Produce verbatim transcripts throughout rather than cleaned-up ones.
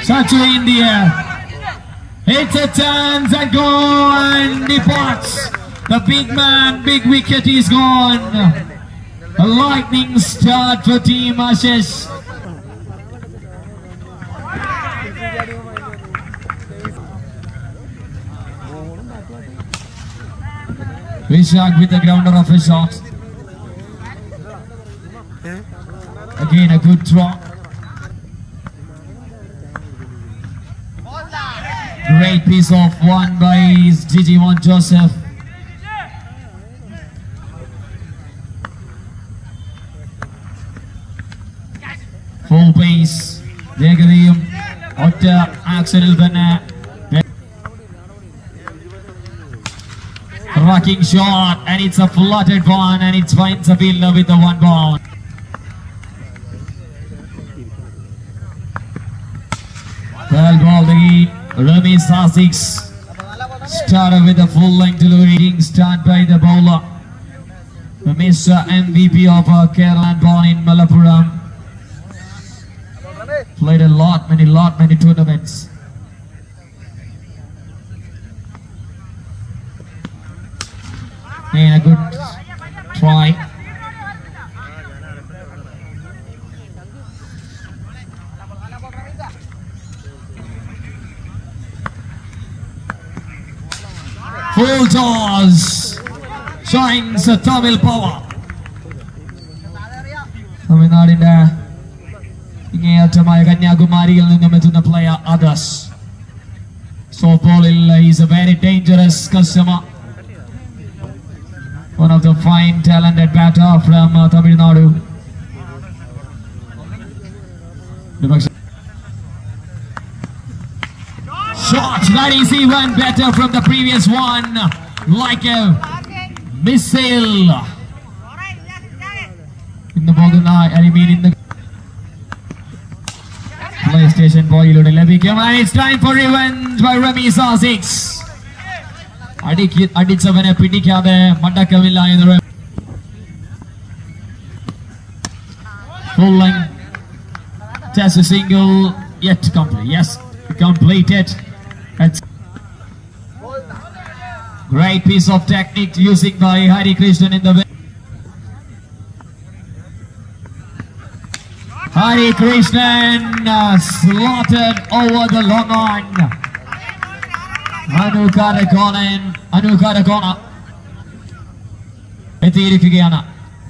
Touch in the air. It's a chance and goal and departs. The big man, big wicket is gone. A lightning start for Team Ashish. Vishak with the grounder of his shot. Again a good draw. Great piece of one by Gigi Juan Joseph. Full pace. Degadiyum. Otta Axel Bana. Rocking shot, and it's a flooded one, and it finds a fielder with the one ball. Well ball again. Remy Sasix started with a full length delivery. Start by the bowler, the Mister M V P of uh, Kerala, born in Malappuram. Played a lot, many, lot, many tournaments. And a good try. Full toss. Shines a Tamil power. Tamil Nadu in there. Ingayattamaya Kanyakumariyil ninnum ettunna player others. Softball is a very dangerous customer. One of the fine talented batter from uh, Tamil Nadu. Shot, that is even better from the previous one. Like a missile. In the Boganai, I mean in the PlayStation boy, and it's time for revenge by Remy Sasix. അടിച്ചവനെ പിടിക്കാതെ മടക്കമില്ല എന്ന്. Full length. Test a single yet to complete. Yes, completed. That's great piece of technique using by Hari Krishnan in the way. Hari Krishnan uh, slaughtered over the long on. Anukara Conan, Anukara Kona. Etirikigana.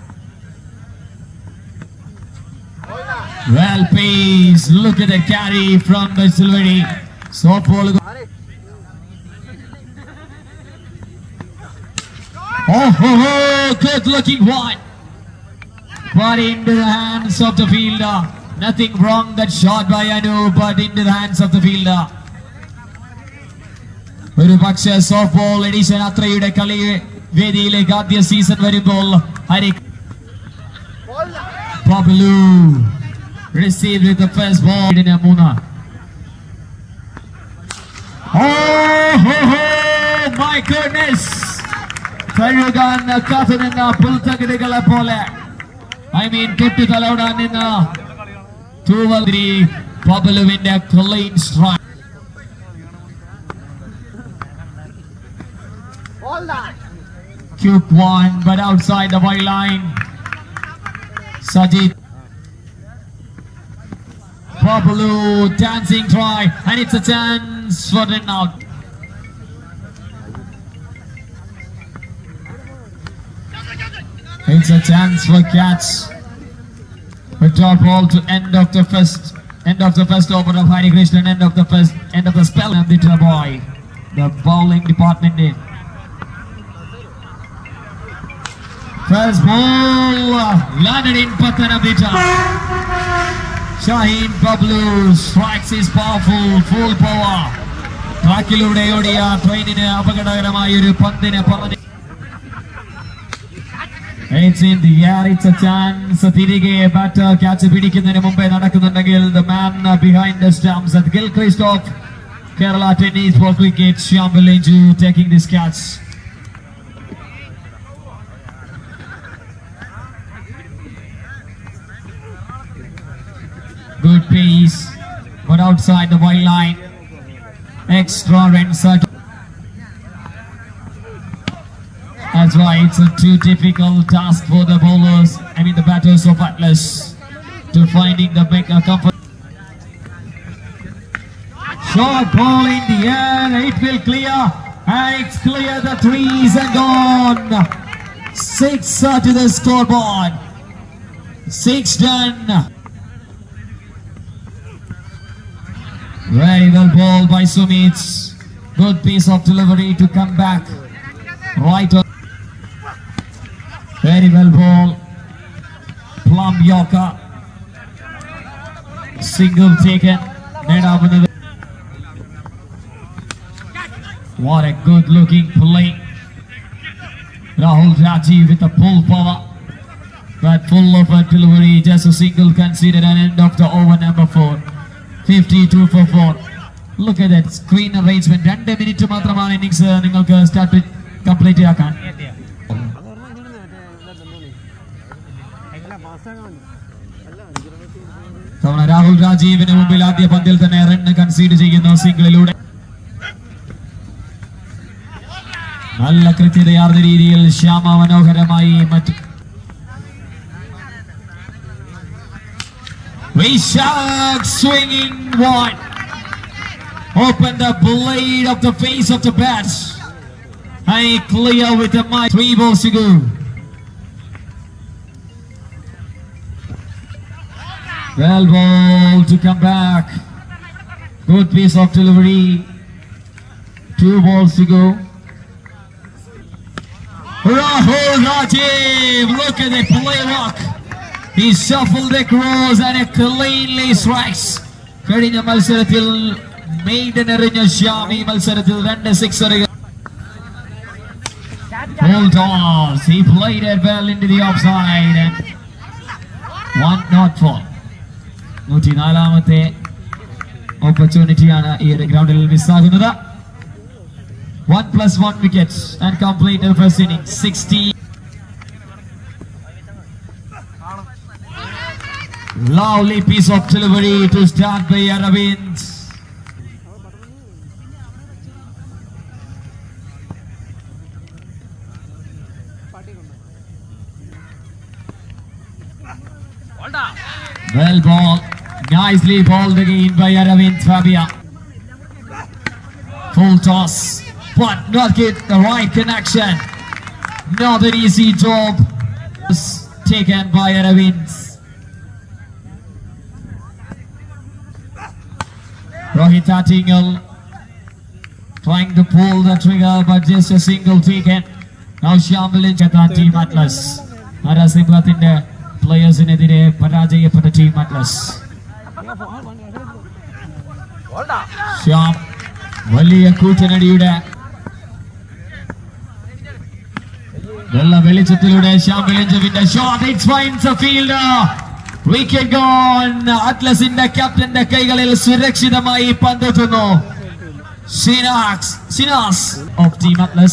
Well paced. Look at the carry from the Silveri. So Paul. Oh, ho, ho, good looking one. But into the hands of the fielder. Nothing wrong that shot by Anu, but into the hands of the fielder. ഒരു പക്ഷേ soft ball edition അത്രയുടെ കളി വേദിയിലേക്ക് ആദ്യ season വരുമ്പോൾ Hari Babalu received with the first ball in a Muna. Oh, ho, ho, my goodness! Tarugan Kathanina Pultagala Pole. I mean, Tuttu Talaudan in a two three. Babalu in a clean strike. Cute one, but outside the white line. Sajid. Babalu dancing try, and it's a chance for the out. It's a chance for catch. A drop ball to end of the first, end of the first over of Hari Krishnan, end of the first, end of the spell of the boy. The bowling department in. First ball landed in Pathanamthitta. Shaheen Babalu strikes his powerful full power. Trakilude Odia trainine apakadakaramaaya oru pandine parani. It's in the air, it's a chance. Tirige batter catch pidikkunnadinu munpe nadakunnundengil the man behind the stumps at Gilchrist of Kerala Tennis for cricket, Shyam Villaju taking this catch. Good pace. but outside the white line. Extra runs. That's why it's a too difficult task for the bowlers, I mean the batters of Atlas, to finding the big uh, comfort. Short ball in the air, it will clear, and it's clear, the threes are gone. Six uh, to the scoreboard. Six done. Very well bowled by Sumit. Good piece of delivery to come back. Right on. Very well bowled. Plum Yorker. Single taken. What a good looking play. Rahul Rajiv with a pull power. But full of a delivery. Just a single conceded and end of the over number four. fifty-two for four. Look at that screen arrangement. two minutes മാത്രമാണ് innings നിങ്ങൾക്ക് start complete ആക്കാൻ. തവണ രാഹുൽ രാജീവിന് മുമ്പിൽ ആദ്യ പന്തിൽ തന്നെ run concede ചെയ്യുന്നു സിംഗിളിലൂടെ. നല്ല കൃത്യതയാർന്ന രീതിയിൽ ശ്യാമ മനോഹരമായി മറ്റു Vishak swinging one. Open the blade of the face of the bat. I clear with the mic. Three balls to go. Well ball to come back. Good piece of delivery. Two balls to go. Rahul Rajiv. Look at the play rock. He shuffled across and a cleanly strikes. Kadina Malsarathil maiden എറിഞ്ഞ ശ്യാം ഈ മത്സരത്തിൽ രണ്ട് sixer. Full toss. He played it well into the offside and one not fall. നൂറ്റിനാലാമത്തെ ഓപ്പർച്യൂണിറ്റിയാണ് ഈ ഗ്രൗണ്ടിൽ മിസ്സാകുന്നത്. One plus one wickets and complete the first inning. sixty. Lovely piece of delivery to start by Aravind. Well ball, nicely balled again by Aravind Fabia. Full toss, but not get the right connection. Not an easy job. Taken by Aravind. Rohit Attingal trying to pull the trigger, but just a single taken. Now Shambalin Chatan Team Atlas. Arasimbathinde players in edire parajayapetta Team Atlas. Sham വലിയ കൂറ്റനടിയുടെ വെള്ള വെളിച്ചത്തിലൂടെ ഷാംബലിന്റെ shot. It finds a fielder. Wicket gone. Atlasinde captainന്റെ കൈകളിൽ സുരക്ഷിതമായി പന്തെത്തുന്നു. Sinas Sinas of Team Atlas.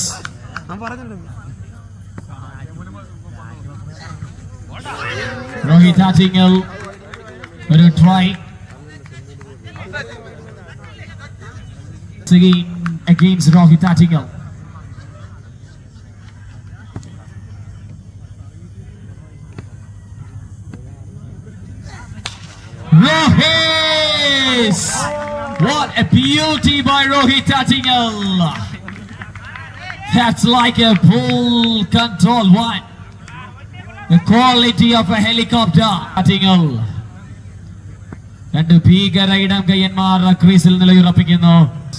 Rohit Attingal will try again against Rohit Attingal. Rohit! What a beauty by Rohit Attingal! That's like a full control one. The quality of a helicopter. Attingal. രണ്ട് ഭീകര ഇടം കയ്യന്മാർ ക്രീസിൽ നിലയുറപ്പിക്കുന്നു.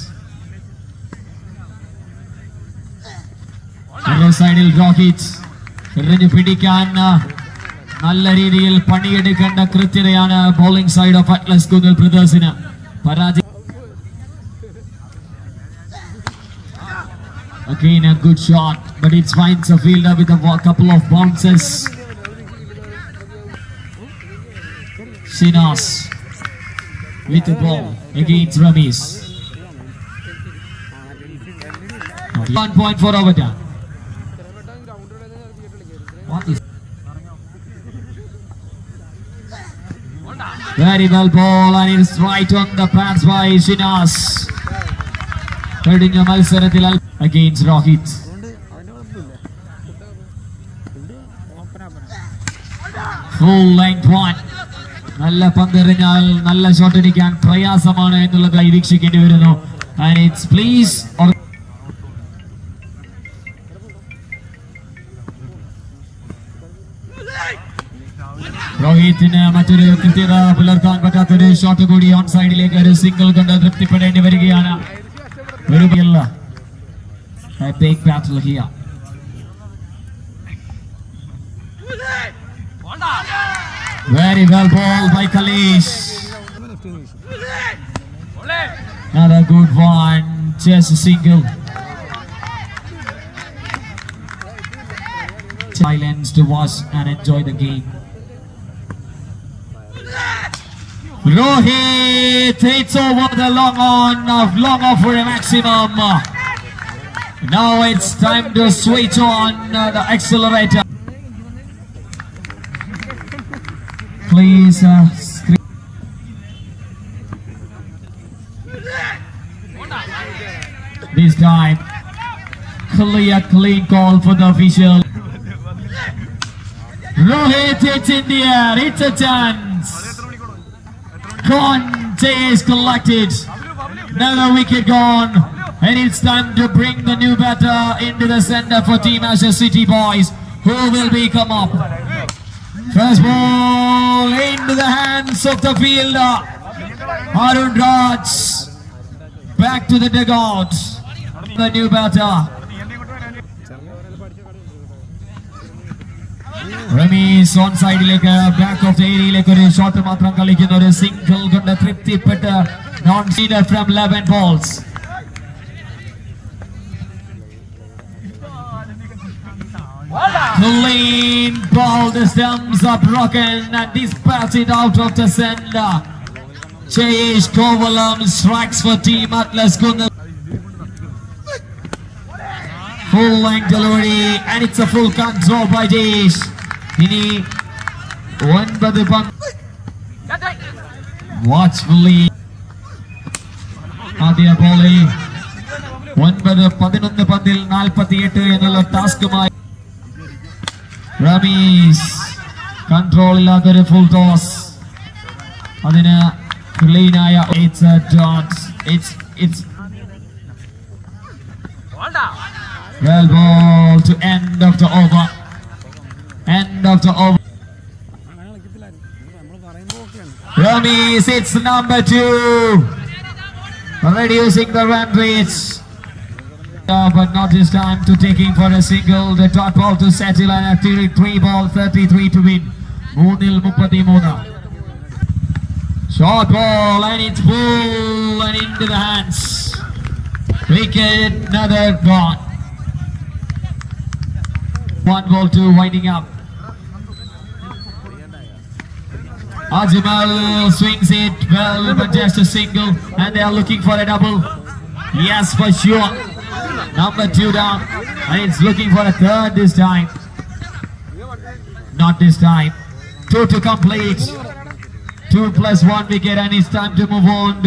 സൈഡിൽ റോഹിത് എറിഞ്ഞു പിടിക്കാൻ നല്ല രീതിയിൽ പണിയെടുക്കേണ്ട കൃത്യതയാണ് ബോളിംഗ് സൈഡ് ഓഫ് അറ്റ്ലസ് കുന്നൽ ബ്രദേഴ്സിന്. പരാജയം. Again a good shot, but it finds a fielder with a couple of bounces. Sinas with the ball against Ramesh. One point for overtime. What is Very well ball and it's right on the pads by Shinas. കഴിഞ്ഞ മത്സരത്തിൽ against Rohit. Full length one. നല്ല പന്തെറിഞ്ഞാൽ നല്ല shot അടിക്കാൻ പ്രയാസമാണ് എന്നുള്ളത് വീക്ഷിക്കേണ്ടി വരുന്നു. And it's please രോഹിത്തിന് മറ്റൊരു കൃത്യത പുലർത്താൻ പറ്റാത്തൊരു ഷോട്ട് കൂടി ഓൺ സൈഡിലേക്ക് ഒരു സിംഗിൾ കൊണ്ട് തൃപ്തിപ്പെടേണ്ടി വരികയാണ്. ഒരു big battle here. Very well ball by Kalesh. Another good one, just a single. Silence to watch and enjoy the game. Rohit hits over the long on of long off for a maximum. Now it's time to switch on uh, the accelerator. Please uh, screen. This time clear clean call for the official. Rohit hits in the air, it's a chance. Conte is collected. Another wicket gone. And it's time to bring the new batter into the center for Team Asher City Boys. Who will be come up? First ball into the hands of the fielder. Arun Raj. Back to the dugout. The new batter. Ramesh on side like a back of the area like a short matram kalikkunna oru single konda tripthipetta non-seeder from eleven balls. Clean ball, the stumps are broken and dispatch it out of the center. Jayesh Kovalam strikes for Team Atlas Kunal. Full length delivery and it's a full control by Jayesh. Ini ഒൻപത് പന്ത് watchfully ആദ്യ ബോളിൽ ഒൻപത് പതിനൊന്ന് പന്തിൽ നാൽപ്പത്തിയെട്ട് എന്നുള്ള ടാസ്കുമായി Ramesh control ഇല്ലാത്തൊരു full toss അതിന് ക്ലീൻ ആയ it's a dot it's it's well ball to end of the over end of the over. Ramesh hits number two, reducing the run rates. Uh, but not this time to taking for a single. The dot ball to settle and a three ball thirty-three to win. Moonil Mupatimuna. Short ball and it's full and into the hands. Wicket, another gone. One ball two winding up. Ajmal swings it well, but just a single, and they are looking for a double. Yes, for sure. Number two down, and it's looking for a third this time. Not this time. Two to complete. Two plus one wicket, and it's time to move on.